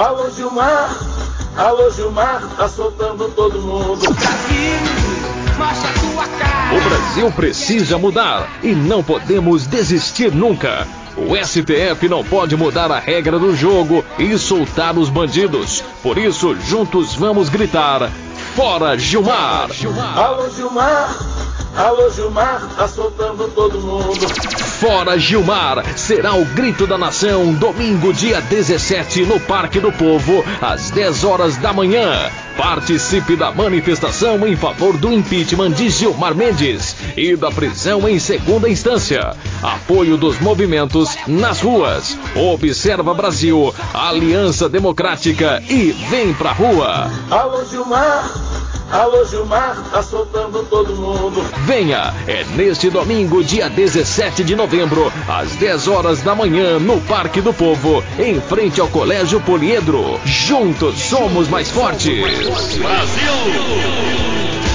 Alô Gilmar, tá soltando todo mundo. Mostra a tua cara. O Brasil precisa mudar e não podemos desistir nunca. O STF não pode mudar a regra do jogo e soltar os bandidos. Por isso, juntos vamos gritar: fora Gilmar! Alô Gilmar, tá soltando todo mundo. Fora Gilmar será o grito da nação, domingo, dia 17, no Parque do Povo, às 10 horas da manhã. Participe da manifestação em favor do impeachment de Gilmar Mendes e da prisão em segunda instância. Apoio dos movimentos nas ruas. Observa Brasil, Aliança Democrática e vem pra rua. Alô Gilmar, tá soltando todo mundo. Venha, é neste domingo, dia 17 de novembro, às 10 horas da manhã, no Parque do Povo, em frente ao Colégio Poliedro. Juntos somos mais fortes. Brasil!